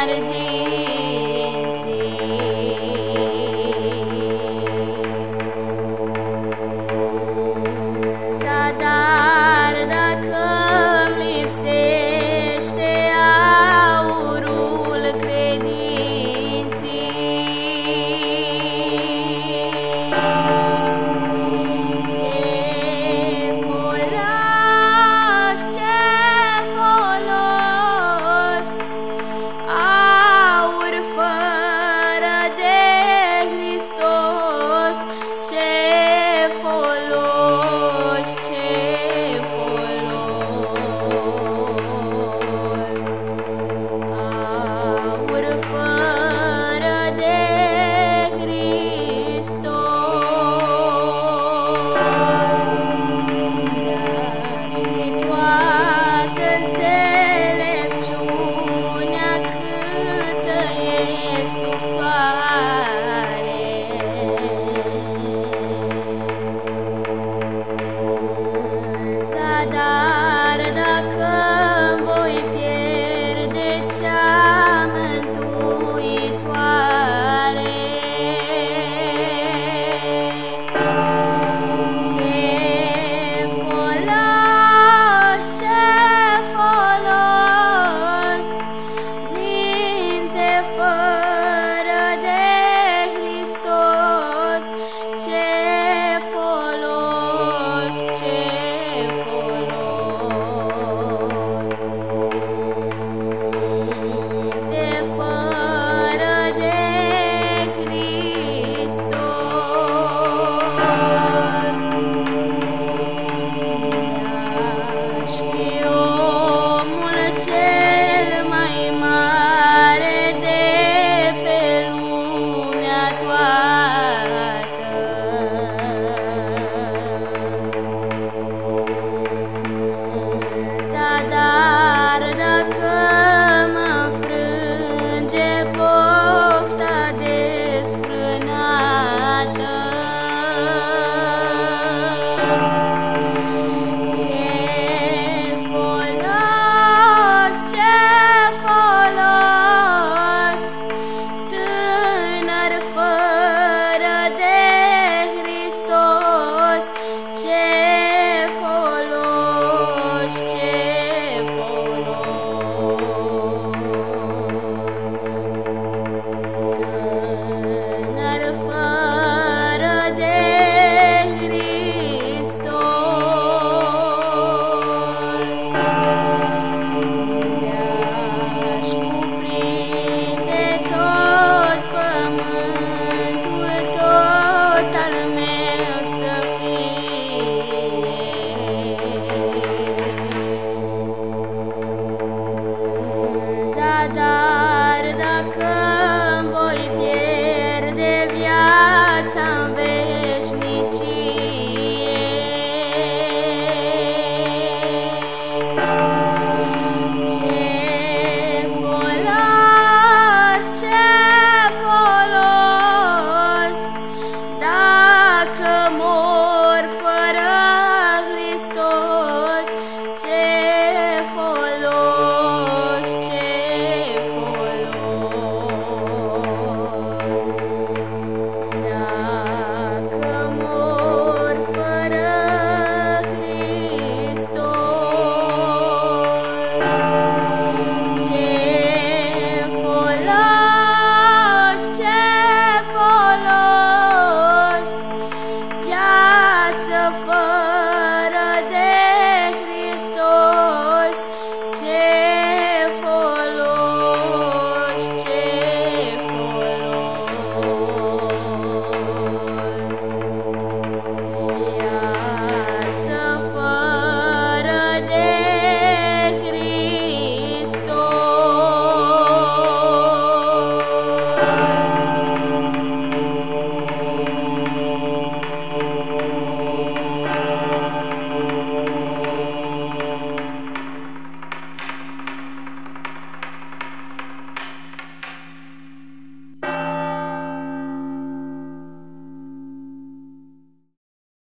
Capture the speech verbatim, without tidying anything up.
Zadar, dacă-mi lipsește aurul credinții, ce folos, ce folos, aur fără de Hristos, ce folos, ce folos, aur fără de Hristos. Știi toată înțelepciunea câtă e sub soare, Zadar, dacă-mi voi pierde cea mântuitoare, ce folos, ce folos, minte fără de Hristos, ce folos, ce folos, minte fără de Hristos. De-aș fi omul cel mai mare de pe lumea toată, Zadar, dacă mă frânge pofta desfrânată, ce folos, ce folos, tânăr fără de Hristos, ce folos, ce folos, tânăr fără de Hristos. De-aș cuprinde tot pământul, tot al meu să fie, Zadar, dacă